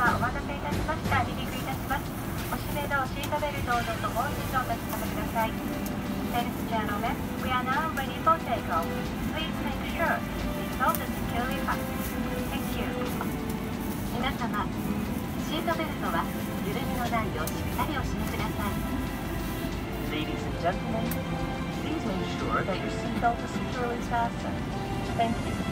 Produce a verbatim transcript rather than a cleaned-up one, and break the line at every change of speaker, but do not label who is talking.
お待たせいたしました。離陸いたします。お締めのシートベルトをどうぞもう一度お確かめください。Ladies and gentlemen, we are now ready for takeoff. Please make sure seat belt is securely fastened. Thank you. 皆様、シートベルトは緩みのないようしっかりお締めください。
Ladies and gentlemen, please make sure that your seatbelt is securely fastened. Thank you.